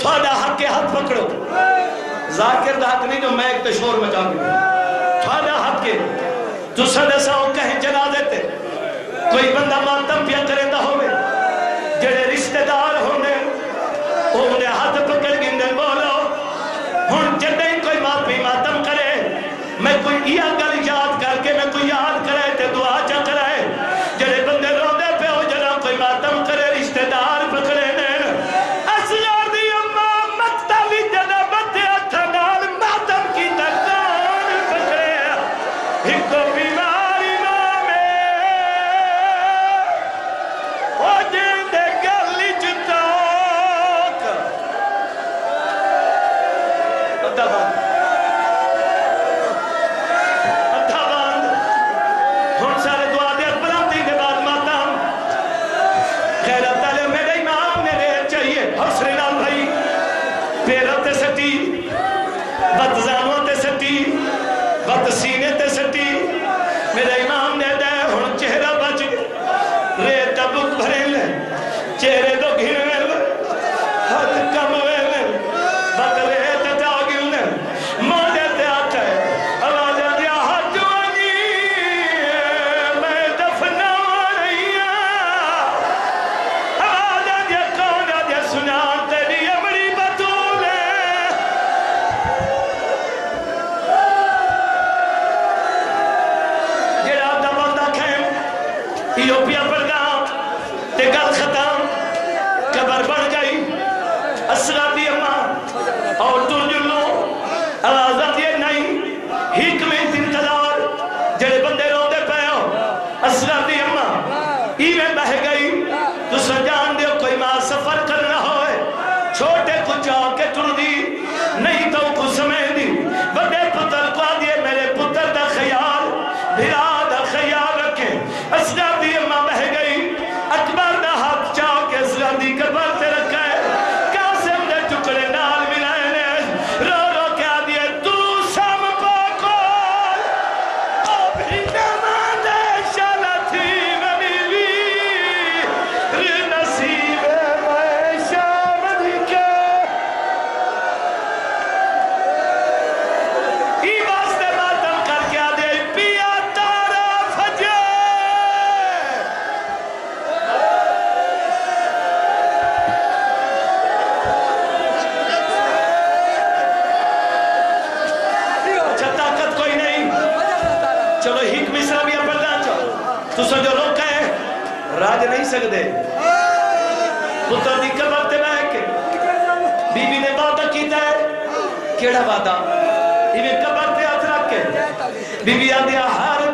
تھوڑا حق کے ہاتھ پکڑو ذاکر دا حق نہیں جو میں ایک تشور مچا گیا تھوڑا حق کے تو سدسا ہو کہیں جنازے تے کوئی بندہ ماتم پیا کرے دا ہوئے جڑے رشتہ دار ہونے انہیں ہاتھ پکڑ گندے بولو ہن جڑے کوئی ماپی ماتم کرے میں کوئی یہ گل یاد کر کے میں کوئی یاد کرے تے دعا چا کرے جڑے بندے رو دے پہ ہو جڑا کوئی ماتم کرے رشتہ دار پکڑے نین اسیار دی اماں مکتبی جڑا بدے ہتھاں نال ماتم کی تکان پکڑے ایک بیماری ماں میں او جندے گلی چتاک سینے تے سٹی میرے امام نے دے ہن چہرہ بچ ریت بک بھرے لے چہرے تو گھر لے ہاتھ کم لے بدلے تے جاگی لے مودے تے آتا ہے آواز دیا ہاتھ وانی میں دفنا رہی آواز دیا کون دیا سنا تیری امڑی بطولے ایوپیا پر گاؤں تے گل ختم قبر بن گئی اسرار دی اماں اور ترجلو آوازہ دیئے نہیں حکمت انتظار جڑے بندے رو دے پہ ہو اسرار دی اماں ایویں بہ گئی تو سجان دیو کوئی ماں سفر کرنا ہوئے چھوٹے کو جا کے ٹر دی نہیں تو کو سمے دی بڑے پتر کو آدھئے میرے پتر دا خیال بھرا دا خیال رکھے اسرار دی اماں بہ گئی اکبر دا ہاتھ چاہ کے اسرار دی قبر سے رکھا ہے قاسم دے ٹکڑے نال ملائے نے رو رو کے آدھئے تو سم پاکول او بھی نمان دے شالتی منیوی ری نصیب میں شامدی کے ای واسطے ماتم کر کے آدھئے پیا تارا فجے اچھا طاقت کوئی نہیں چلو ہیک مصرہ بھی اپنا چاہو تو سو جو روکا ہے راج نہیں سکتے پتر دی قبر تے بہ کے بی بی نے وعدہ کیتا ہے کیڑا وعدہ ایویں قبر تے ہاتھ رکھ کے بی بی آدھیا ہر